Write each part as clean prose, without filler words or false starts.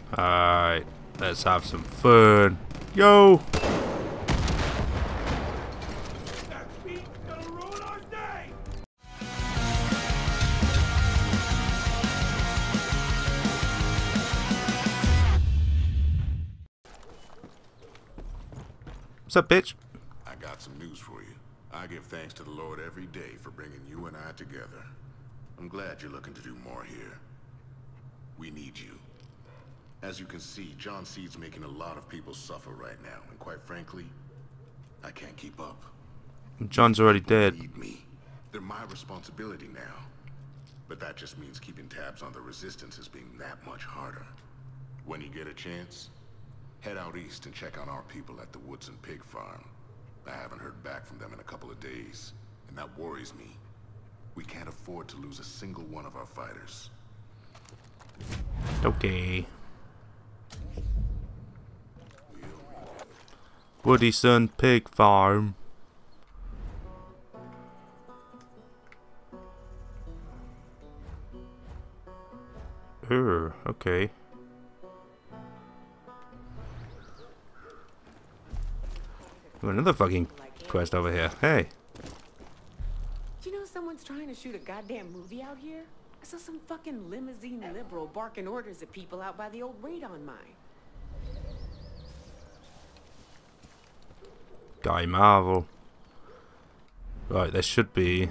Alright, let's have some fun. Yo! What's up, bitch? I got some news for you. I give thanks to the Lord every day for bringing you and I together. I'm glad you're looking to do more here. We need you. As you can see, John Seed's making a lot of people suffer right now, and quite frankly, I can't keep up. John's already dead. They need me. They're my responsibility now. But that just means keeping tabs on the resistance is being that much harder. When you get a chance, head out east and check on our people at the Woodson Pig Farm. I haven't heard back from them in a couple of days, and that worries me. We can't afford to lose a single one of our fighters. Okay. Woodson Pig Farm. Okay. Another fucking quest over here. Hey. Do you know someone's trying to shoot a goddamn movie out here? I saw some fucking limousine liberal barking orders at people out by the old radon mine. Guy Marvel. Right, there should be...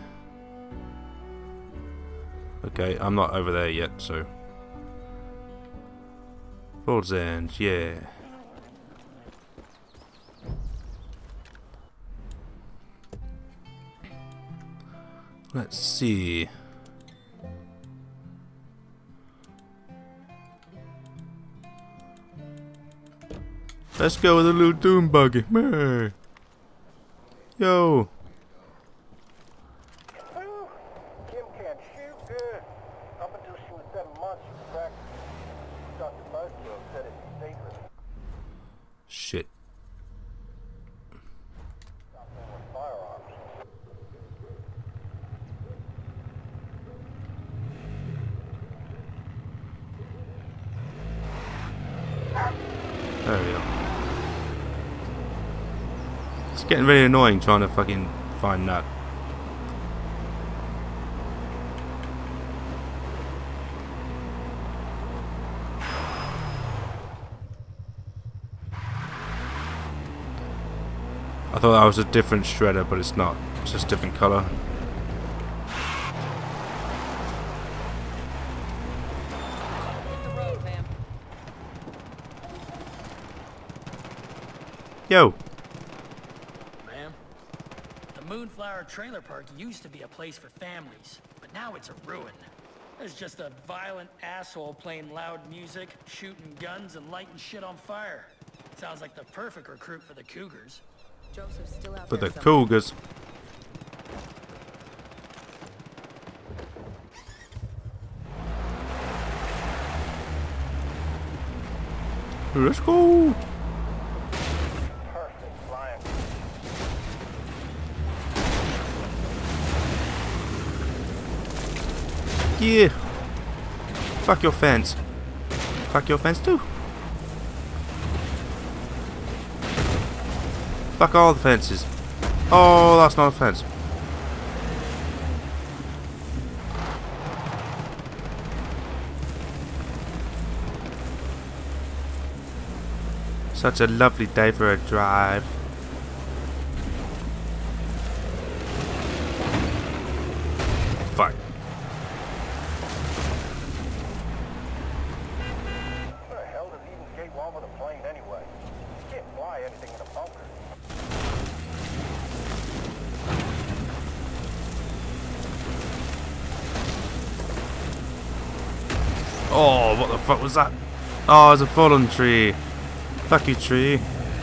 Okay, I'm not over there yet, so... Ford's End, yeah. Let's see. Let's go with a little doom buggy. Meh. Yo. Kim can't shoot good. Up until she was 7 months, she was practicing. Dr. Buzzkill said it'd be safer. Shit. Stop playing with firearms. There we go. It's getting really annoying trying to fucking find that. I thought that was a different shredder, but it's not. It's just different color. Yo. Ma'am, the Moonflower Trailer Park used to be a place for families, but now it's a ruin. There's just a violent asshole playing loud music, shooting guns, and lighting shit on fire. Sounds like the perfect recruit for the Cougars. Joseph's still out For there the somewhere. Cougars. Let's go. Perfect flying. Yeah. Fuck your fence. Fuck your fence too. Fuck all the fences. Oh, that's not a fence. Such a lovely day for a drive. Fuck. What the hell does Eden's Gate want with a plane anyway? You can't fly anything in a bunker. Oh, what the fuck was that? Oh, it's a fallen tree. Fuck you, tree.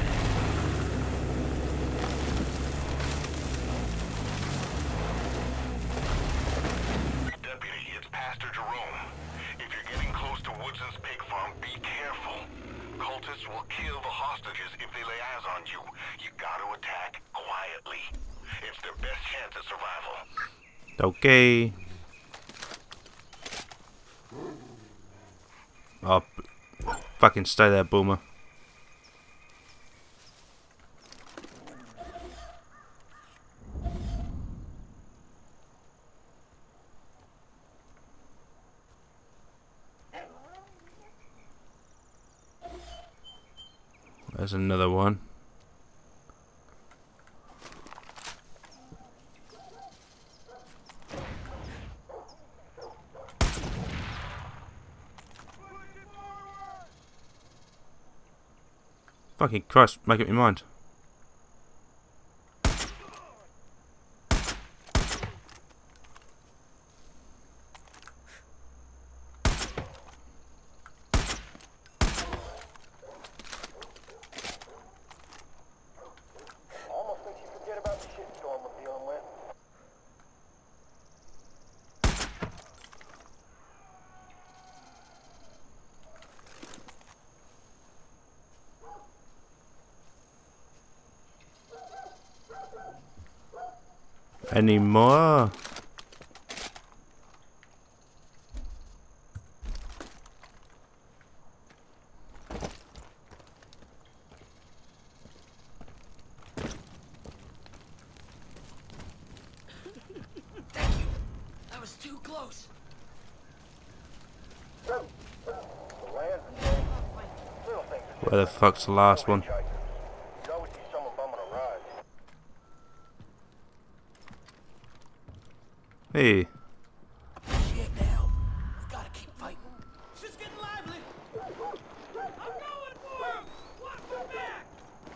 Deputy, it's Pastor Jerome. If you're getting close to Woodson's Pig Farm, be careful. Cultists will kill the hostages if they lay eyes on you. You gotta attack quietly. It's their best chance at survival. Okay. Oh, Fucking stay there, Boomer. There's another one. Fucking Christ, make up your mind. Almost makes you forget about the shitstorm we're dealing with. Any more? Thank you. That was too close. The land's the same. Little things are Where the fuck's the last one? hitchhikers. You'd always see someone bumming a ride. Hey. Shit now. We gotta keep fighting. Shit's getting lively. I'm going for him. Watch my back.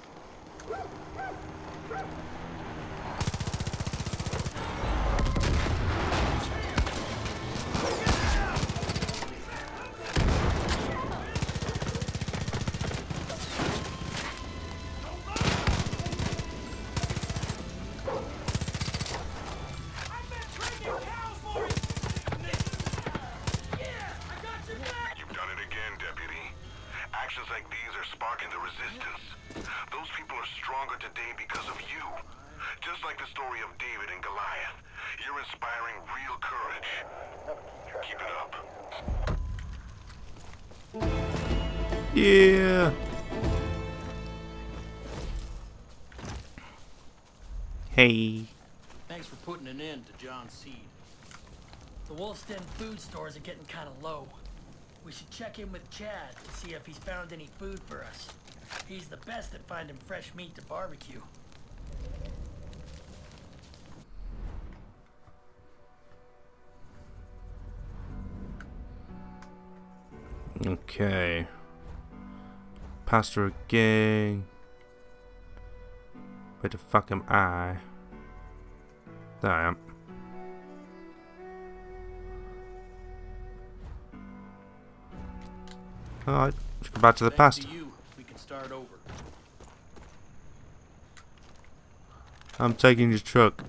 You've done it again, Deputy. Actions like these are sparking the resistance. Those people are stronger today because of you. Just like the story of David and Goliath. You're inspiring real courage. Keep it up. Yeah. Hey. Thanks for putting an end to John's seed. The Wolf's Den food stores are getting kind of low. We should check in with Chad to see if he's found any food for us. He's the best at finding fresh meat to barbecue. Okay. Pasta again. Where the fuck am I? There I am. Alright, let's go back to the Thanks pasta. to you, we can start over. I'm taking your truck.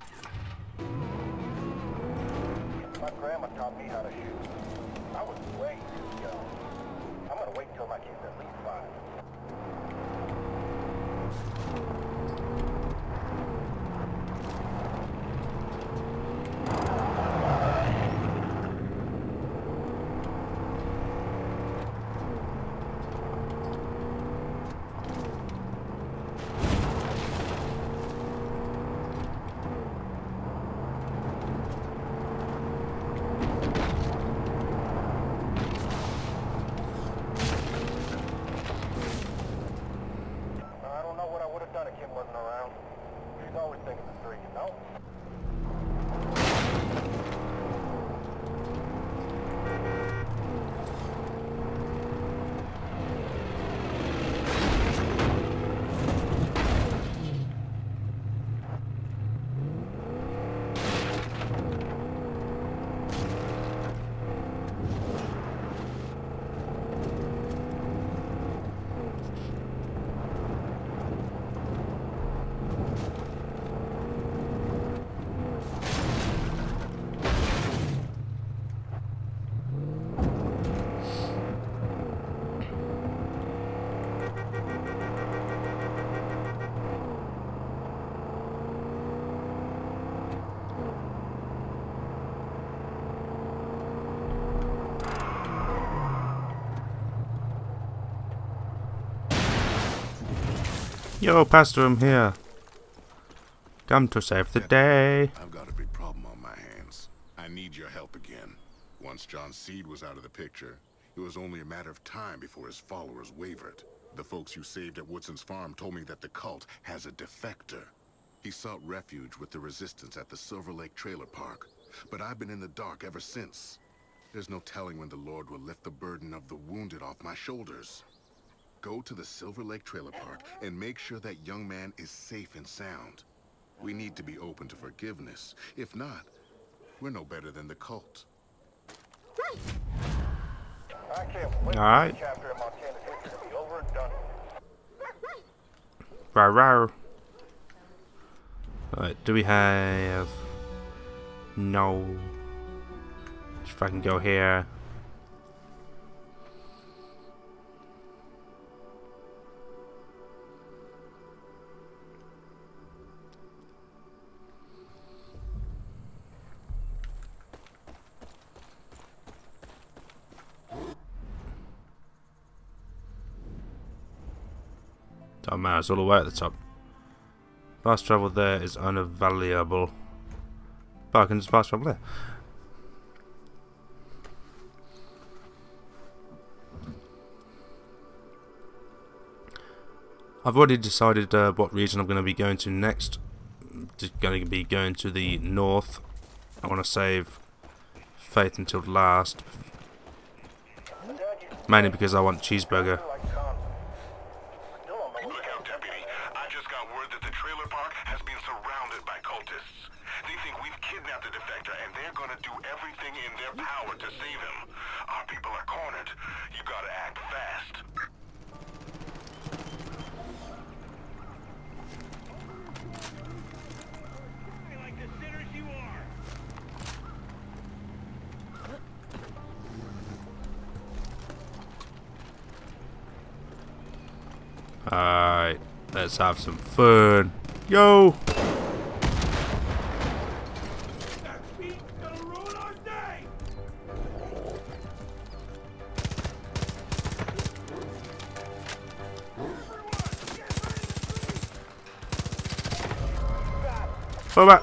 My grandma taught me how to shoot. I was way too young. I'm gonna wait till my kid's at least 5. Yo, Pastor, I'm here. Come to save the day. I've got a big problem on my hands. I need your help again. Once John Seed was out of the picture, it was only a matter of time before his followers wavered. The folks you saved at Woodson's farm told me that the cult has a defector. He sought refuge with the Resistance at the Silver Lake Trailer Park, but I've been in the dark ever since. There's no telling when the Lord will lift the burden of the wounded off my shoulders. Go to the Silver Lake Trailer Park and make sure that young man is safe and sound. We need to be open to forgiveness. If not, we're no better than the cult. I can't wait All right. for this chapter of Montana's history to be over and done. Rawr. Alright, do we have... No. If I can go here. Don't matter, it's all the way at the top. Fast travel there is unavailable. But I can just fast travel there. I've already decided what region I'm going to be going to next. Just going to be going to the north. I want to save Faith until last. Mainly because I want cheeseburger. Look out, Deputy. I just got word that the trailer park has been surrounded by cultists. They think we've kidnapped the defector, and they're gonna do everything in their power to save him. Our people are cornered. You gotta act fast. Like the sinners you are. Alright, let's have some fun. Yo! Fall back!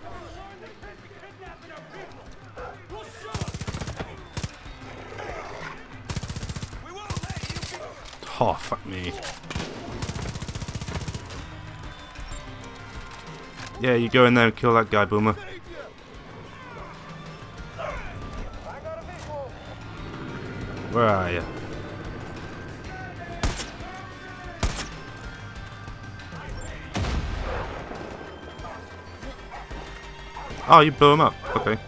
Oh, fuck me. Yeah, you go in there and kill that guy, Boomer. Where are you? Oh, you blew him up. Okay.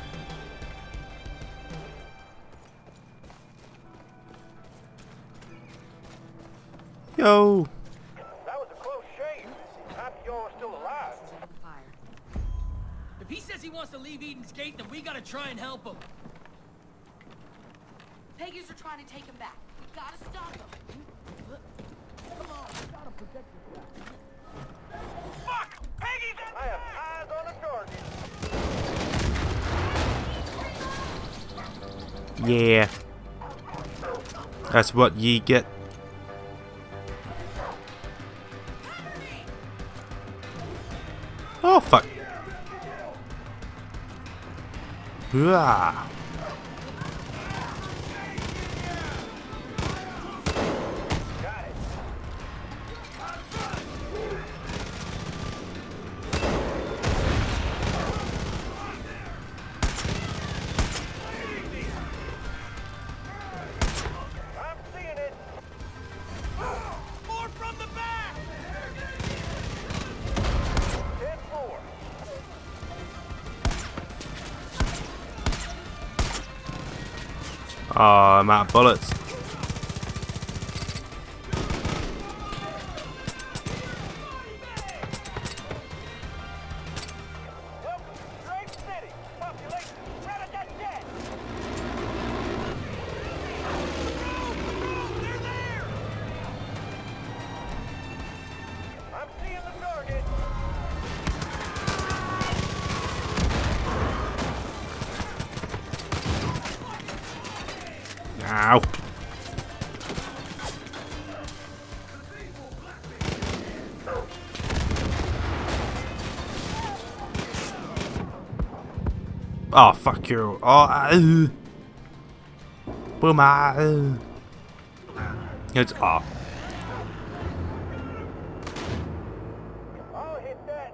Yo! That was a close shave. Happy y'all are still alive. If he says he wants to leave Eden's Gate, then we gotta try and help him. Peggies are trying to take him back. We gotta stop them. Come on, we gotta protect this guy. Fuck! Peggy's in there! I have eyes on the target. Yeah. That's what ye get. Oh, fuck. Hooah. I'm seeing it. More from the back. 10-4. Oh, I'm out of bullets. Welcome to Drake City. Population rat-a-tat-tat. They're there. I'm seeing the target. Ow. Oh, fuck you. Oh, Boomer. It's off. I'll hit that.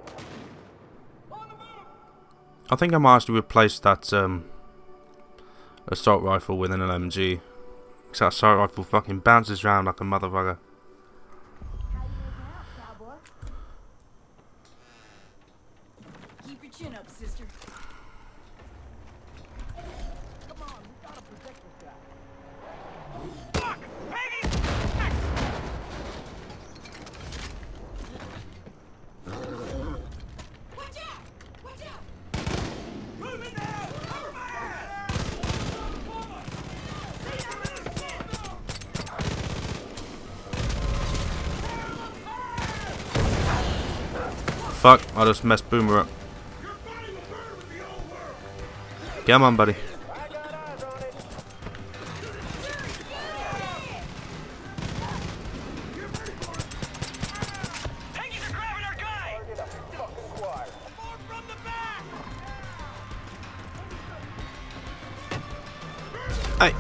I think I might actually replace that assault rifle with an LMG. Because that assault rifle fucking bounces around like a motherfucker. Keep your chin up, sister. Come on, we gotta protect this guy. Watch out! Watch out! Moving now! Cover my ass! Fuck, I just messed Boomer up. Come on, buddy. I got eyes on it. Tankies are grabbing our guy! Target a fucking choir. More from the back! Hey.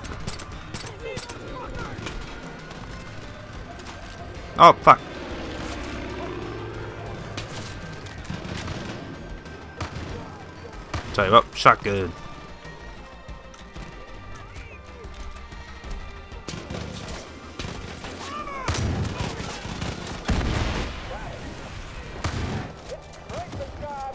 Oh, fuck. Tell you what, shotgun. Break the job.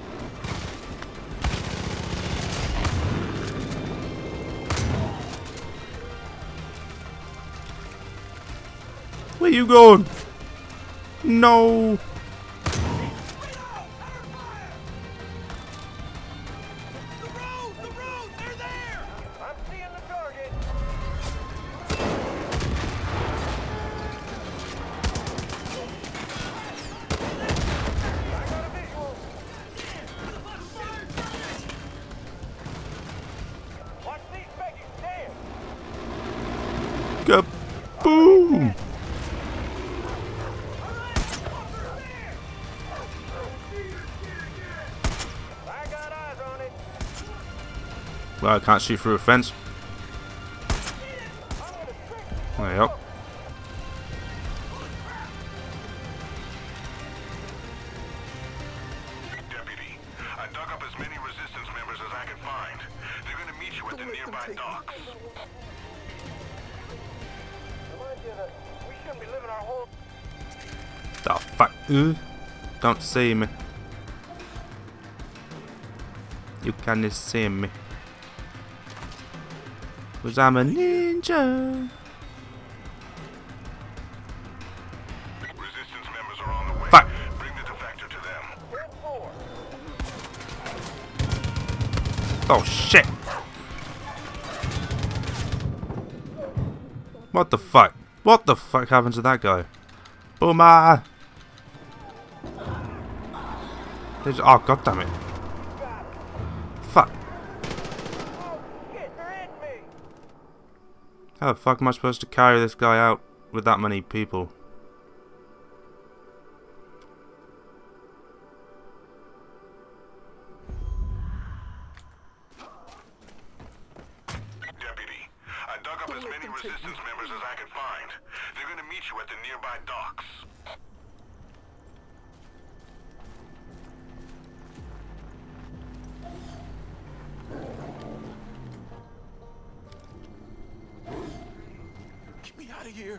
Where you going? No. I'm seeing the target. I got a visual. Watch these Peggies stand. Kaboom! I got eyes on it. Well, I can't shoot through a fence. There you go. Deputy, I dug up as many resistance members as I could find. They're gonna meet you at the nearby docks. Remind you that we shouldn't be living our whole. Oh, fuck. Don't see me. You can't see me. Cause I'm a ninja. Resistance members are on the way. Fuck. Bring the defector to them. 10-4. Oh, shit. What the fuck? What the fuck happened to that guy? Boomer! Oh, god damn it. Fuck. Oh shit, they're hitting me. How the fuck am I supposed to carry this guy out with that many people? Deputy, I dug up as many resistance members as I could find. They're gonna meet you at the nearby docks. Get me out of here.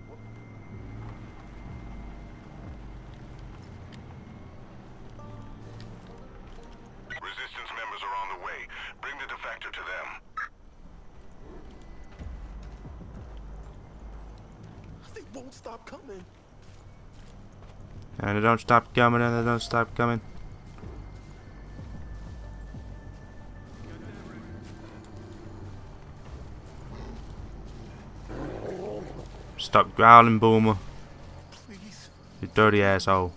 Resistance members are on the way. Bring the defector to them. They won't stop coming. And they don't stop coming, and they don't stop coming. Stop growling, Boomer. Please. You dirty asshole.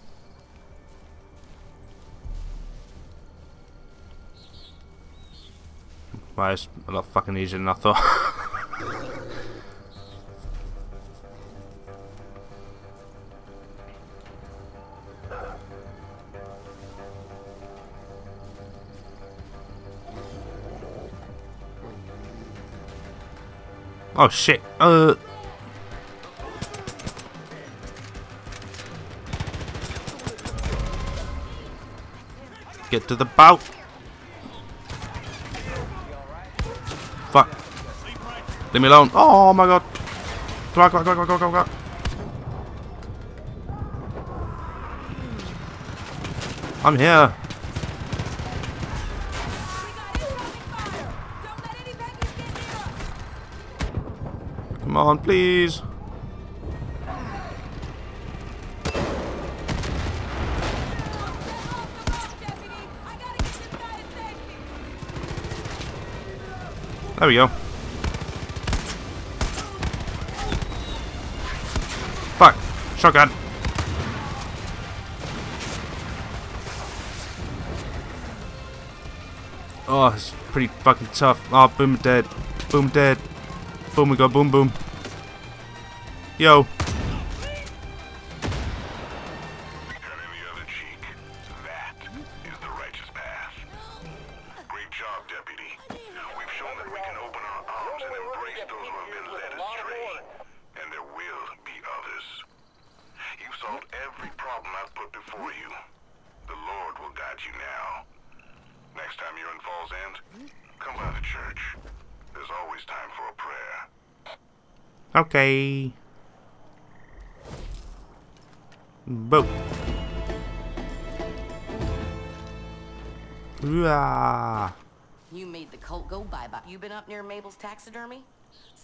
Well, it's a lot fucking easier than I thought. Oh shit. Get to the boat. Fuck. Leave me alone. Oh my god. Come on, come on, come on, come on, come on. I'm here. Come on, please. There we go. Fuck. Shotgun. Oh, it's pretty fucking tough. Oh, boom dead. Boom dead. Boom, we got boom boom. Yo. Turn in the other cheek. That is the righteous path. Great job, Deputy. We've shown that we can open our arms and embrace those who have been led astray. And there will be others. You've solved every problem I've put before you. The Lord will guide you now. Next time you're in Falls End, come by the church. There's always time for a prayer. Okay. Boom. You made the cult go bye-bye. You been up near Mabel's taxidermy?